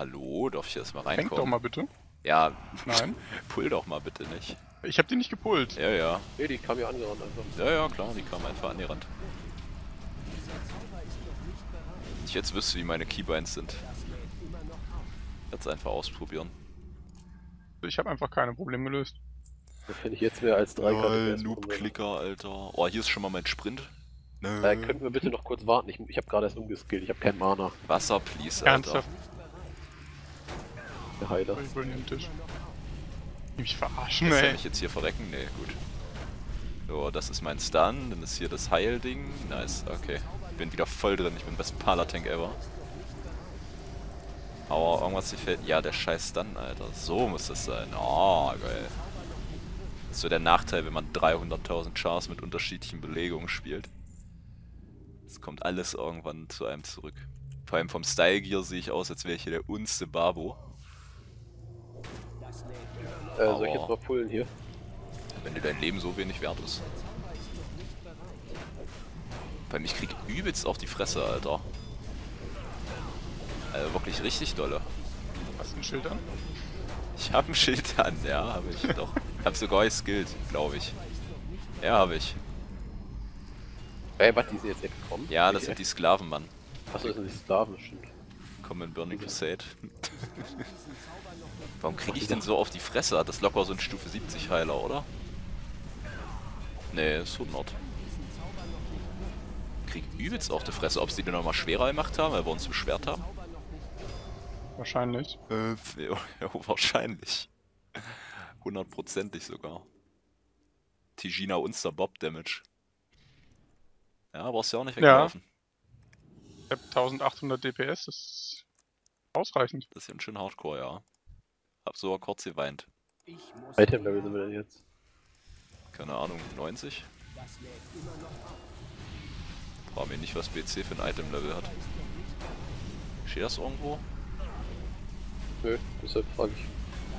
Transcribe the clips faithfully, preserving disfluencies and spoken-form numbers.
Hallo, darf ich erst mal Fängt reinkommen? doch mal bitte. Ja, Nein. pull doch mal bitte nicht. Ich hab die nicht gepullt. Ja, ja. Nee, die kam ja angerannt einfach. Ja, ja, klar, die kam einfach an die Rand. Wenn ich jetzt wüsste, wie meine Keybinds sind. Jetzt einfach ausprobieren. Ich habe einfach keine Probleme gelöst. Wenn ich jetzt mehr als drei Lol, K Noob-Klicker, Alter. Oh, hier ist schon mal mein Sprint. Äh, könnten wir bitte noch kurz warten? Ich, ich habe gerade erst umgeskillt, ich habe keinen Mana. Wasser, please, Alter. Ernsthaft? Der Heiler. Ich will den Tisch. Die mich verarschen, Soll ey. ich jetzt hier verrecken? Nee, gut. So, das ist mein Stun, dann ist hier das Heilding. Nice, okay. Ich bin wieder voll drin, ich bin best Pala-Tank ever. Aber irgendwas hier fällt. Ja, der scheiß Stun, Alter. So muss das sein. Oh, geil. Das ist so der Nachteil, wenn man dreihunderttausend Chars mit unterschiedlichen Belegungen spielt. Es kommt alles irgendwann zu einem zurück. Vor allem vom Style Gear sehe ich aus, als wäre ich hier der unste Babo. Äh, soll ich jetzt mal pullen hier? Wenn dir dein Leben so wenig wert ist. Bei mir, ich krieg übelst auf die Fresse, Alter. Also wirklich richtig dolle. Hast du ein Schild an? Ich hab ein Schild an, ja, habe ich doch. Hab sogar geskillt, glaube ich. Ja, habe ich. Ey, was, die sind jetzt weggekommen? Ja, das sind die Sklaven, Mann. Achso, das sind die Sklaven, stimmt. Kommen in Burning Crusade. Warum kriege ich denn so auf die Fresse? Hat das locker so ein Stufe siebzig Heiler, oder? Nee, ist hundert. Krieg übelst auf die Fresse. Ob sie den nochmal schwerer gemacht haben, weil wir uns beschwert haben? Wahrscheinlich. Äh, ja, ja, wahrscheinlich. Hundertprozentig sogar. Tigina Unster Bob Damage. Ja, brauchst du ja auch nicht weglaufen. Ich hab eintausendachthundert D P S, das ist ausreichend. Das ist ja ein schön Hardcore, ja. Hab sogar kurz geweint. Item Level sind wir denn jetzt? Keine Ahnung, neunzig? Frag mich nicht, was B C für ein Item-Level hat. Steht das irgendwo? Nö, deshalb frage ich.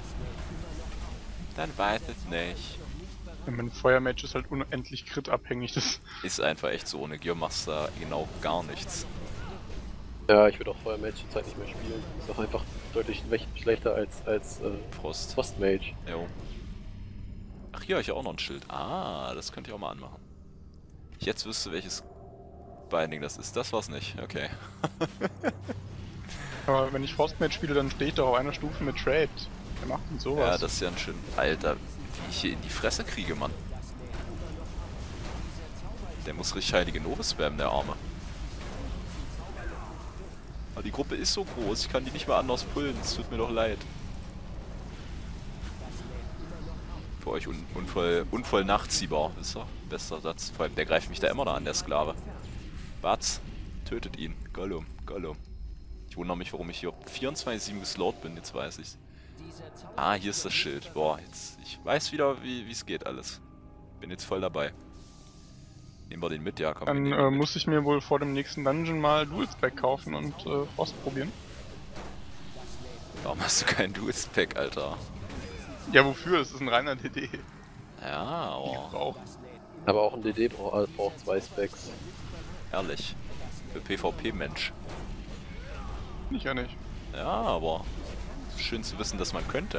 Dann weiß es nicht. Ja, mein Feuermatch ist halt unendlich crit-abhängig. Das Ist einfach echt so, ohne Gear machst du da genau gar nichts. Ja, ich würde auch vorher Mage zur Zeit nicht mehr spielen. Ist doch einfach deutlich schlechter als, als äh, Frost. Frost Mage. Jo. Ach, hier habe ich auch noch ein Schild. Ah, das könnte ich auch mal anmachen. Ich jetzt wüsste, welches Binding das ist. Das war's nicht. Okay. Aber wenn ich Frostmatch spiele, dann stehe ich doch auf einer Stufe mit Trade. Wer macht denn sowas? Ja, das ist ja ein schön... Alter, wie ich hier in die Fresse kriege, Mann. Der muss richtig heilige Nove spammen, der Arme. Aber die Gruppe ist so groß, ich kann die nicht mehr anders pullen. Es tut mir doch leid. Für euch un unvoll, unvoll nachziehbar, wisst ihr? Bester Satz. Vor allem, der greift mich da immer da an, der Sklave. Batz, tötet ihn. Gollum, Gollum. Ich wundere mich, warum ich hier vierundzwanzig sieben geslowt bin, jetzt weiß ich's. Ah, hier ist das Schild. Boah, jetzt... Ich weiß wieder, wie es geht alles. Bin jetzt voll dabei. Nehmen wir den mit, ja, komm. Dann wir äh, mit. muss ich mir wohl vor dem nächsten Dungeon mal Dual Spec kaufen und äh, Frost probieren. Warum hast du keinen Dual-Spec, Alter? Ja, wofür? Es ist ein reiner D D. Ja, aber... Brauch. Aber auch ein D D braucht, braucht zwei Specs. Herrlich. Für PvP-Mensch. Ich ja nicht. Ja, aber... Schön zu wissen, dass man könnte.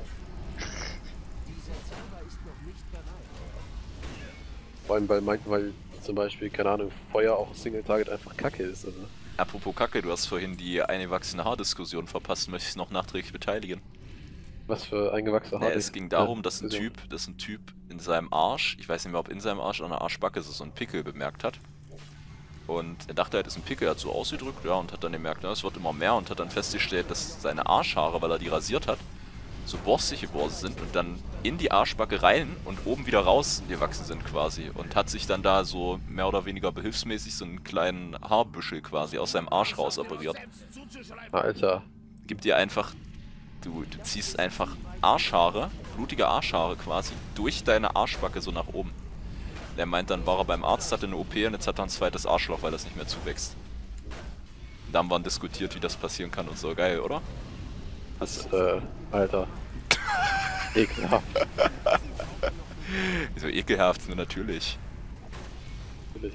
Vor allem, weil, mein, weil zum Beispiel, keine Ahnung, Feuer auch Single-Target einfach kacke ist, oder? Apropos Kacke, du hast vorhin die eingewachsene Haardiskussion verpasst, möchte ich noch nachträglich beteiligen. Was für eingewachsene Nee, Haare. es ging darum, dass ein Ja, Typ, dass ein Typ in seinem Arsch, ich weiß nicht mehr, ob in seinem Arsch oder in der Arschbacke so einen Pickel bemerkt hat. Und er dachte, er hätte einen Pickel, hat so ausgedrückt, ja, und hat dann gemerkt, na, es wird immer mehr und hat dann festgestellt, dass seine Arschhaare, weil er die rasiert hat, so borstig geworden sind und dann in die Arschbacke rein und oben wieder raus gewachsen sind quasi. Und hat sich dann da so mehr oder weniger behilfsmäßig so einen kleinen Haarbüschel quasi aus seinem Arsch raus operiert. Alter. Gibt dir einfach, du, du ziehst einfach Arschhaare, blutige Arschhaare quasi, durch deine Arschbacke so nach oben. Der meint dann, war er beim Arzt, hatte eine O P und jetzt hat er ein zweites Arschloch, weil das nicht mehr zuwächst. Da haben wir dann diskutiert, wie das passieren kann und so. Geil, oder? Das, äh, Alter. Ekelhaft. Wieso ekelhaft? Nur natürlich. Natürlich.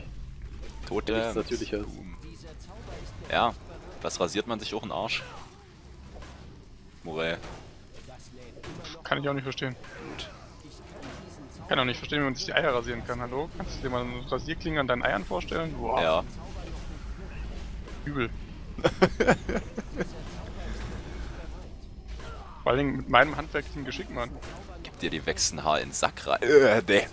Tote. Nichts Natürliches. Ja, was rasiert man sich auch einen Arsch? Morell. Kann ich auch nicht verstehen. Gut. Kann auch nicht verstehen, wie man sich die Eier rasieren kann. Hallo? Kannst du dir mal eine Rasierklinge an deinen Eiern vorstellen? Boah, Ja. übel. Vor allen Dingen mit meinem handwerklichen Geschick, Mann. Gib dir die Wechsenhaar in den Sack rein. Äh, nee.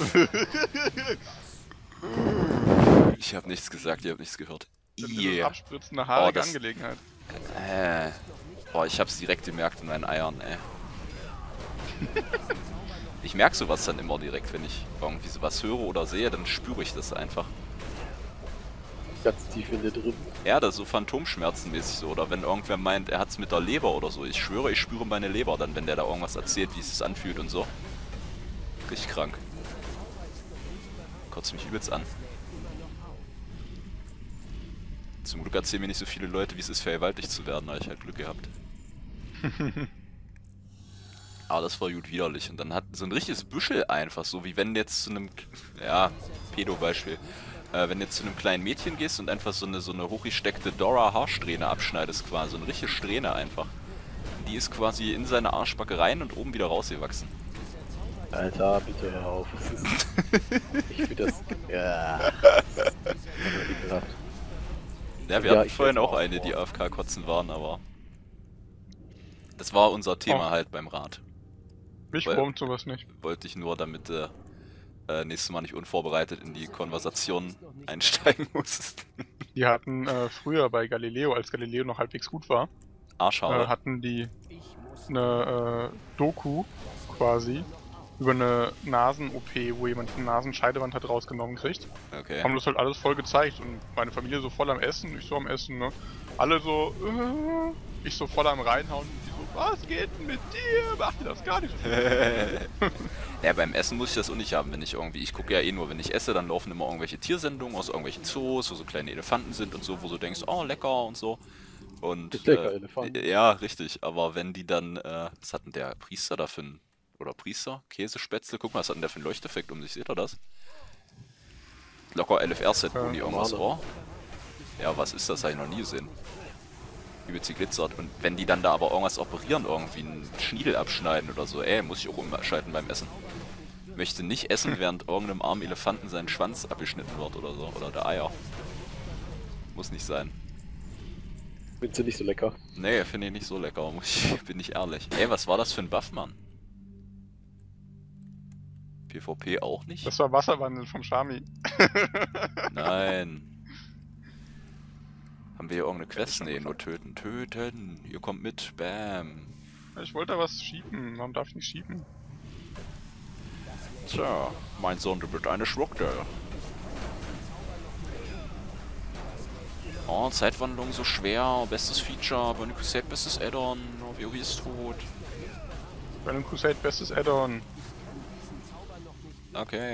Ich hab nichts gesagt, ihr habt nichts gehört. Das ist Yeah. Abspritzen eine haarige Oh, das- Angelegenheit. Äh. Boah, ich hab's direkt gemerkt in meinen Eiern, ey. Ich merk sowas dann immer direkt, wenn ich irgendwie sowas höre oder sehe, dann spüre ich das einfach. Ganz tief in dir drin. Ja, das ist so Phantomschmerzenmäßig so. Oder wenn irgendwer meint, er hat's mit der Leber oder so. Ich schwöre, ich spüre meine Leber dann, wenn der da irgendwas erzählt, wie es sich anfühlt und so. Richtig krank. Kotzt mich übelst an. Zum Glück erzählen mir nicht so viele Leute, wie es ist, vergewaltigt zu werden. Da hab ich halt Glück gehabt. Aber das war gut widerlich. Und dann hat so ein richtiges Büschel einfach, so wie wenn jetzt zu einem, ja, Pedo-Beispiel, äh, wenn du jetzt zu einem kleinen Mädchen gehst und einfach so eine, so eine hochgesteckte Dora-Haarsträhne abschneidest quasi, so eine richtige Strähne einfach. Die ist quasi in seine Arschbacke rein und oben wieder rausgewachsen. Alter, bitte hör auf. Das ist, ich finde das... Ja. Das Ja, wir Ja, hatten ich vorhin weiß auch auch, eine, die boah. A F K-Kotzen waren, aber... Das war unser Thema Oh. halt beim Rad. Mich Weil- wurmt sowas nicht. Wollte ich nur, damit du äh, nächstes Mal nicht unvorbereitet in die Konversation einsteigen musst. Die hatten äh, früher bei Galileo, als Galileo noch halbwegs gut war, Arschhaare. äh, hatten die eine äh, Doku quasi über eine Nasen-O P, wo jemand eine Nasenscheidewand hat rausgenommen kriegt. Okay. Haben das halt alles voll gezeigt und meine Familie so voll am Essen, ich so am Essen, ne? Alle so, äh, ich so voll am reinhauen und die so, was geht denn mit dir? Macht ihr das gar nicht? Ja, beim Essen muss ich das auch nicht haben, wenn ich irgendwie, ich gucke ja eh nur, wenn ich esse, dann laufen immer irgendwelche Tiersendungen aus irgendwelchen Zoos, wo so kleine Elefanten sind und so, wo du denkst, oh, lecker und so. Und, Ist lecker, äh, Elefant. ja, richtig, aber wenn die dann, äh, was hat denn der Priester da für ein, oder Priester, Käsespätzle, guck mal, was hat denn der für einen Leuchteffekt um sich, seht ihr das? Locker L F R-Set, Ja, Uni, irgendwas, Banane. oh. Ja, was ist das, hab ich noch nie gesehen. Übelst geglitzert. Und wenn die dann da aber irgendwas operieren, irgendwie einen Schniedel abschneiden oder so, ey, muss ich auch umschalten beim Essen. Möchte nicht essen, während irgendeinem armen Elefanten sein Schwanz abgeschnitten wird oder so. Oder der Eier. Muss nicht sein. Findest du nicht so lecker? Nee, finde ich nicht so lecker, muss ich, bin ich ehrlich. Ey, was war das für ein Buff, Mann? PvP auch nicht? Das war Wasserwandel vom Shami. Nein. Haben wir hier irgendeine Quest? Nee, nur töten. Töten. Ihr kommt mit. Bam. Ich wollte da was schieben, warum darf ich nicht schieben? Tja, mein Sohn, du bist eine Schwuchtel. Oh, Zeitwandlung so schwer, bestes Feature, Burning Crusade, bestes Add-on, oh, WoW ist tot. Burning Crusade, bestes Add-on. Okay.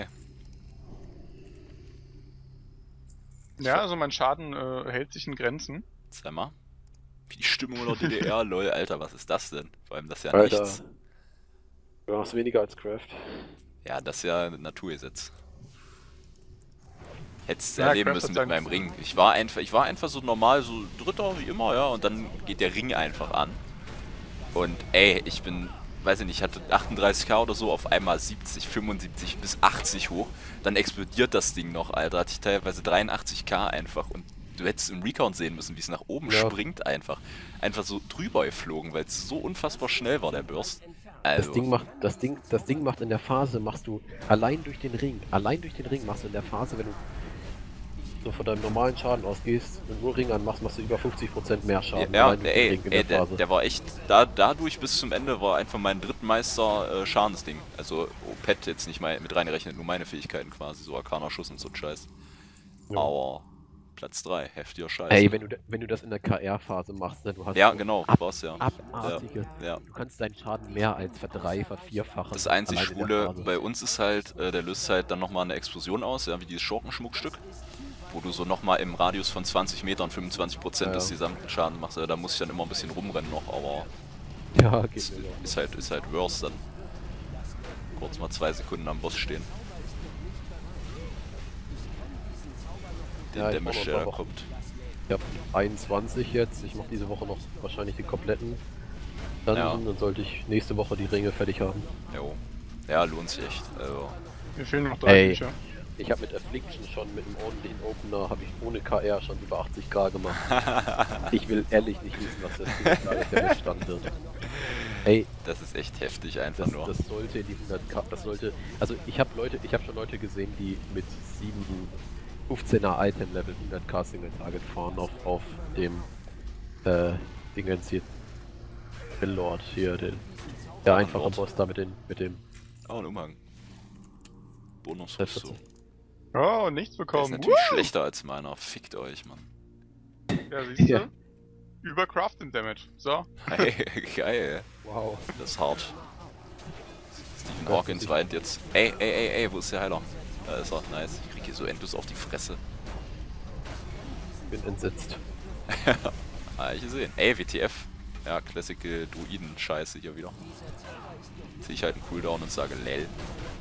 Ja, also mein Schaden äh, hält sich in Grenzen. Sag mal. Wie die Stimmung in der D D R, lol, Alter, was ist das denn? Vor allem das ist ja Alter. nichts. Du machst weniger als Craft. Ja, das ist ja ein Naturgesetz. Hättest du Ja, erleben Craft müssen hat mit seinen- meinem Ring. Ich war einfach, ich war einfach so normal, so Dritter wie immer, ja, und dann geht der Ring einfach an. Und ey, ich bin, weiß ich nicht, ich hatte achtunddreißig K oder so, auf einmal siebzig, fünfundsiebzig bis achtzig hoch. Dann explodiert das Ding noch, Alter. Hatte ich teilweise dreiundachtzig K einfach. Und du hättest im Recount sehen müssen, wie es nach oben Ja. springt einfach. Einfach so drüber geflogen, weil es so unfassbar schnell war, der Burst. Also, Das Ding macht, das Ding, das Ding macht in der Phase, machst du allein durch den Ring, allein durch den Ring machst du in der Phase, wenn du so von deinem normalen Schaden ausgehst und nur Ring anmachst, machst du über fünfzig Prozent mehr Schaden. ja, allein durch den ey, Ring in ey der der, Phase. der war echt, da, dadurch bis zum Ende war einfach mein Drittmeister äh, Schadensding. Also Pet jetzt nicht mal mit reingerechnet, nur meine Fähigkeiten quasi, so arkaner Schuss und so ein Scheiß. Ja. Aber Platz drei, heftiger Scheiß. Ey, wenn du, da- wenn du das in der K R-Phase machst, ne, du hast ja, so genau, ab, war's ja. abartige. Ja. Du kannst deinen Schaden mehr als verdrei, vervierfachen. Das einzig allein in der Schwule Phase. bei uns ist halt, äh, der löst halt dann nochmal eine Explosion aus, ja, wie dieses Schurkenschmuckstück. Wo du so nochmal im Radius von zwanzig Metern fünfundzwanzig Prozent Ja, ja. des gesamten Schaden machst. Ja, da muss ich dann immer ein bisschen rumrennen noch, aber Ja, geht ist, mir so. ist halt, ist halt worse dann. Kurz mal zwei Sekunden am Boss stehen. Den Ja, ich Damage, brauch noch der ein da paar Wochen. kommt. Ich hab einundzwanzig jetzt, ich mach diese Woche noch wahrscheinlich den kompletten. Dann, Ja. dann sollte ich nächste Woche die Ringe fertig haben. Jo. Ja, lohnt sich echt. Also, Mir fehlen noch drei Ey. Bücher. Ich habe mit Affliction schon mit einem ordentlichen Opener, habe ich ohne K R schon über achtzig K gemacht. Ich will ehrlich nicht wissen, was das für der Bestand wird. Ey, das ist echt heftig einfach das, nur. das sollte in die hundert K, das sollte, also ich habe Leute, ich habe schon Leute gesehen, die mit sieben, fünfzehner Item Level hundert K Single Target fahren auf, auf dem, äh, Dingens hier, der Lord hier, den, der Ah, einfache Lord. Boss da mit den, mit dem, Oh, ein Umhang. Bonusrüstung. Oh, nichts Der ist bekommen. natürlich Woo! schlechter als meiner. Fickt euch, Mann. Ja, siehst du? Ja. Über Crafting Damage. So. Hey, geil. wow. Das ist hart. Stephen Ja, Hawkins ich- weint jetzt. Ey, ey, ey, ey, wo ist der Heiler? Da ist er. Nice. Ich krieg hier so Endlos auf die Fresse. Bin entsetzt. Ah, ich gesehen. Ey, W T F. Ja, Classical Druiden-Scheiße hier wieder. Zieh ich halt einen Cooldown und sage Lel.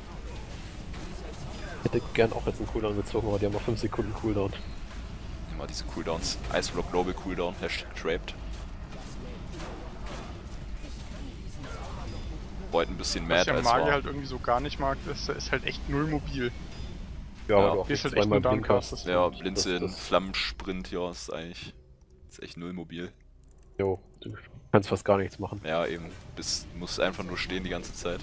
Hätte gern auch jetzt einen Cooldown gezogen, aber die haben noch fünf Sekunden Cooldown. Immer diese Cooldowns. Iceblock Global Cooldown. Hashtag Trapped. Wollte ein bisschen Was mad ich am als Magier war. halt irgendwie so gar nicht mag, ist, ist halt echt null mobil. Ja, Ja. aber du auch Ist nicht halt echt zweimal nur Blink Downcast, hast. das- Ja, Das- Blinzeln, das- Flammensprint, ja, ist eigentlich. Ist echt null mobil. Jo, du kannst fast gar nichts machen. Ja, eben. Bist, musst einfach nur stehen die ganze Zeit.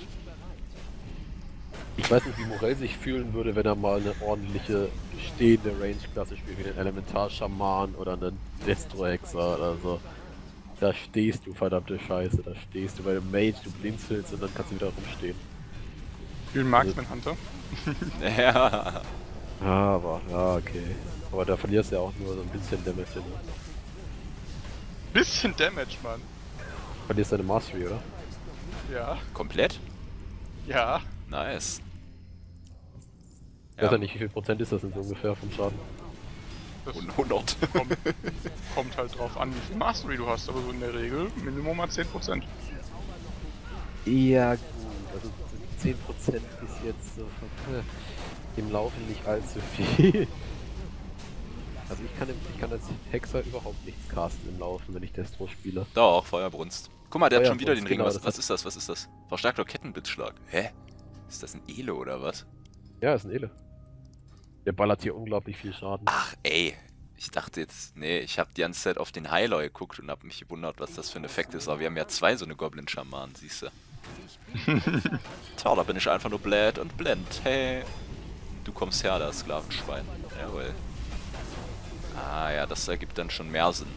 Ich weiß nicht, wie Morell sich fühlen würde, wenn er mal eine ordentliche stehende Range-Klasse spielt, wie den Elementar-Schaman oder einen Destro-Hexer oder so. Da stehst du, verdammte Scheiße, da stehst du bei dem Mage, du blinzelst und dann kannst du wieder rumstehen. Spielen Marksman Hunter. Ja. Ja, aber, ja, okay. Aber da verlierst du ja auch nur so ein bisschen Damage. Ne? Bisschen Damage, Mann. Verlierst deine Mastery, oder? Ja. Komplett? Ja. Nice. Ich weiß ja nicht, wie viel Prozent ist das denn so ungefähr vom Schaden? Das Und hundert. kommt, kommt halt drauf an, wie viel Mastery du hast, aber so in der Regel Minimum mal zehn Prozent. Ja, gut, also zehn Prozent ist jetzt so äh, im Laufe nicht allzu viel. Also ich kann, im- ich kann als Hexer überhaupt nichts casten im Laufen, wenn ich Destro spiele. Doch, Feuerbrunst. Guck mal, der hat schon wieder den Feuerbrunst, Ring. genau, Was, das was hat- ist das? Was ist das? Verstärkter Kettenblitzschlag. Hä? Ist das ein Elo oder was? Ja, ist ein Ele. Der ballert hier unglaublich viel Schaden. Ach, ey. Ich dachte jetzt, nee, ich habe die ganze Zeit auf den Heiler geguckt und habe mich gewundert, was das für ein Effekt ist. Aber wir haben ja zwei so eine Goblin-Schamanen, siehst du. Tja, da bin ich einfach nur blöd und blind. Hey. Du kommst her, das Sklavenschwein. Jawohl. Ah ja, das ergibt dann schon mehr Sinn.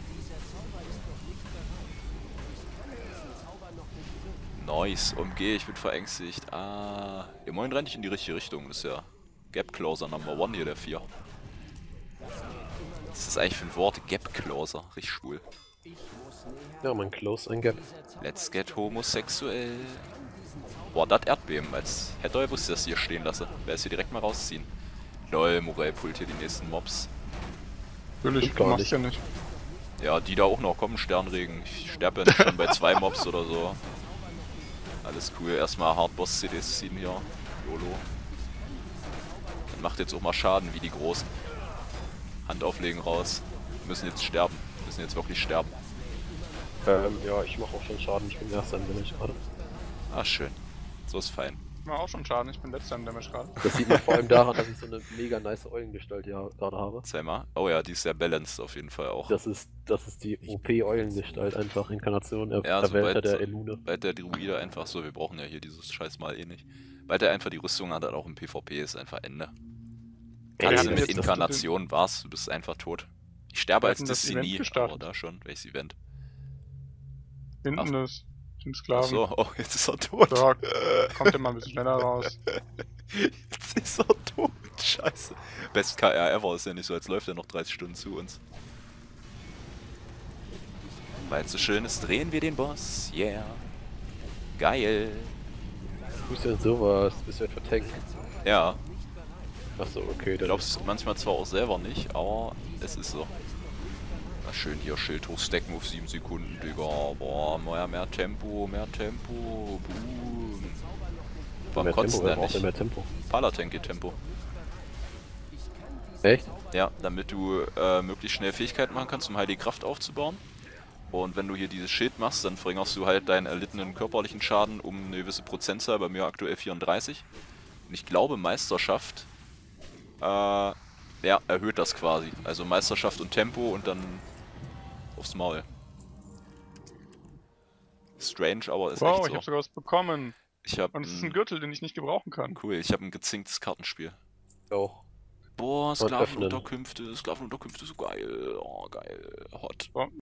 Nice, umgehe, ich bin verängstigt. Ah, immerhin renne ich in die richtige Richtung. Das ist ja Gap Closer Number One hier, der vier. Was ist das eigentlich für ein Wort? Gap Closer, richtig schwul. Ja, mein Close, ein Gap. Let's get homosexuell. Boah, das Erdbeben, als hätte er gewusst, dass ich hier stehen lasse. Wäre es hier direkt mal rausziehen. Lol, Morell pullt hier die nächsten Mobs. Natürlich, Stimmt du gar machst nicht. ja nicht. Ja, die da auch noch kommen, Sternregen. Ich sterbe ja nicht schon bei zwei Mobs oder so. Alles cool, erstmal Hardboss-C Ds ziehen hier. YOLO. Dann macht jetzt auch mal Schaden wie die Großen. Hand auflegen raus. Wir müssen jetzt sterben. Wir müssen jetzt wirklich sterben. Ähm, ja, ich mache auch schon Schaden, ich bin erster im Damage gerade. Ah, schön. So ist fein. Ich mach auch schon Schaden, ich bin letzter im Damage gerade. Das sieht man vor allem daran, dass ich so eine mega nice Eulengestalt hier gerade habe. Zeig mal. Oh ja, die ist sehr balanced auf jeden Fall auch. Das ist, das ist die O P-Eulengestalt einfach, Inkarnation, er Ja, Erwählter sobald- der Elune. Sobald der Druide einfach so, wir brauchen ja hier dieses Scheiß mal eh nicht. Weil der einfach die Rüstung hat, hat auch im PvP ist einfach Ende. Ey, Kannst wir du hatten mit jetzt das Inkarnation war's, du bist einfach tot. Ich sterbe Wir als hatten das Event Destiny, gestartet. aber da schon, welches Event? Hinten ist Team Ach Sklaven. so, oh, jetzt ist er tot. So, kommt ja mal ein bisschen schneller raus. Jetzt ist er tot, scheiße. Best K R ever, ist ja nicht so, als läuft er noch dreißig Stunden zu uns. Weil es so schön ist, drehen wir den Boss, yeah. Geil. Du bist ja sowas, bist du etwa Tank? Ja, Achso, okay, ich dann glaub's manchmal zwar auch selber nicht, aber es ist so. Na schön hier, Schild hochstecken auf sieben Sekunden, Digga. Boah, mehr, mehr Tempo, mehr Tempo, boom. Warum mehr kotzt Tempo, der wer braucht denn nicht? mehr Tempo? Palatank geht Tempo. Echt? Ja, damit du äh, möglichst schnell Fähigkeiten machen kannst, um Heilige Kraft aufzubauen. Und wenn du hier dieses Schild machst, dann verringerst du halt deinen erlittenen körperlichen Schaden um eine gewisse Prozentzahl, bei mir aktuell vierunddreißig. Und ich glaube, Meisterschaft äh, ja, erhöht das quasi. Also Meisterschaft und Tempo und dann aufs Maul. Strange, aber ist Wow, echt ich so. habe sogar was bekommen. Ich hab Und es ist ein ein, Gürtel, den ich nicht gebrauchen kann. cool, ich habe ein gezinktes Kartenspiel. Auch. Boah, Und öffnen. Sklavenunterkünfte, Sklavenunterkünfte, so geil. Oh, geil. Hot. So,